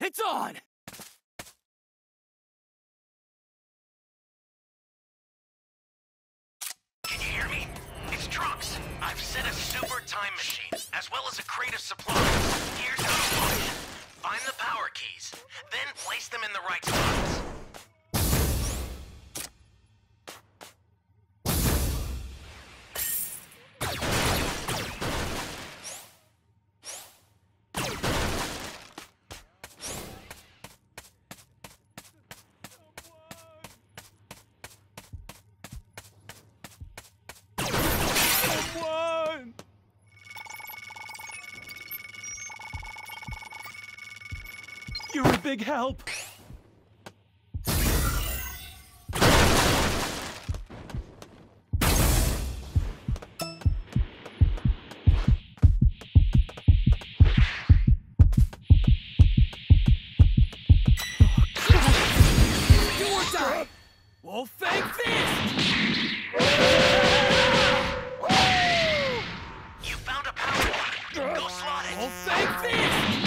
Lights on! Can you hear me? It's Trunks. I've set a super time machine, as well as a crate of supplies. Here's how to launch it. Find the power keys, then place them in the right spots. You're a big help! You won't die! Wolfang Fist! You found a power key. Go slot it. Wolfang Fist!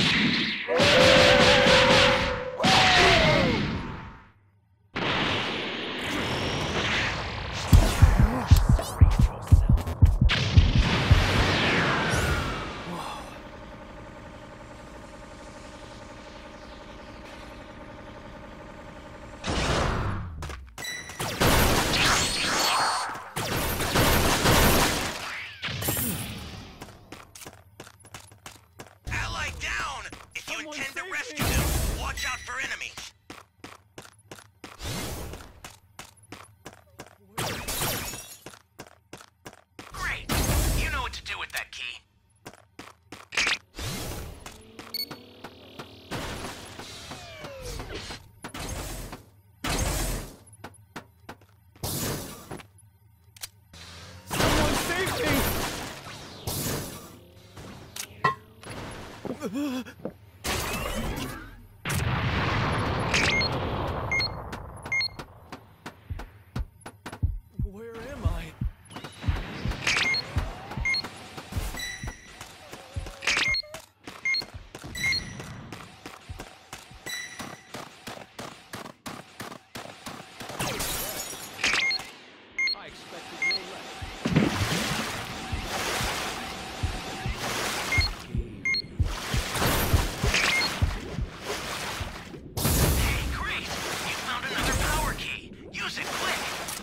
Intend to rescue them. Watch out for enemies. Great. You know what to do with that key. Someone save me! Where am I? I expected no less. Hey, great! You found another power key. Use it quick.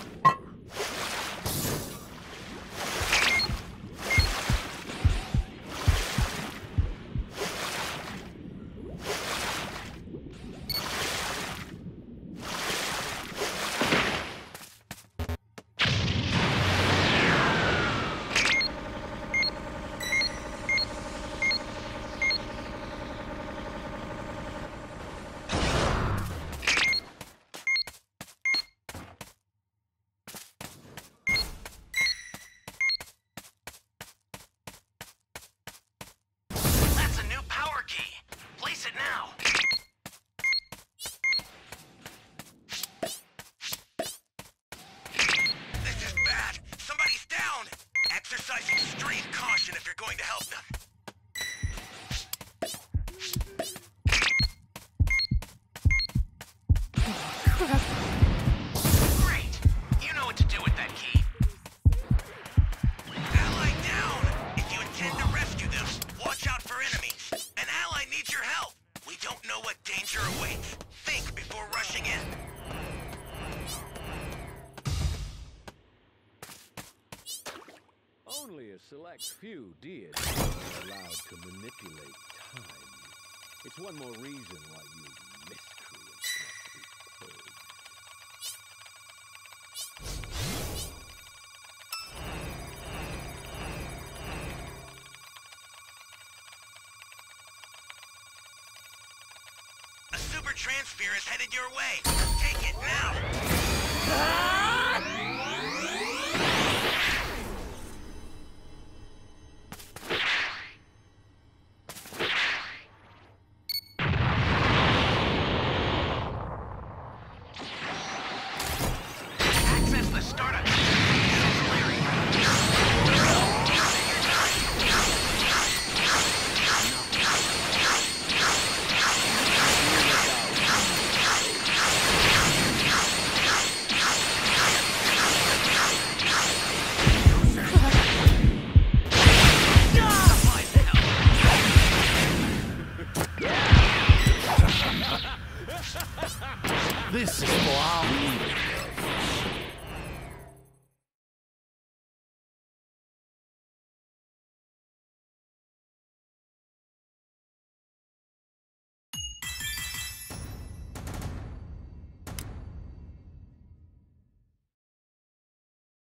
That's a new power key. Place it now. This is bad. Somebody's down. Exercise extreme caution if you're going to help them. Great. You know what to do with that key. Ally down! If you intend to rescue them, watch out for enemies. An ally needs your help. We don't know what danger awaits. Think before rushing in. Only a select few deities are allowed to manipulate time. It's one more reason why you miscreants must be purged. A super transfer is headed your way. Take it now. Ah!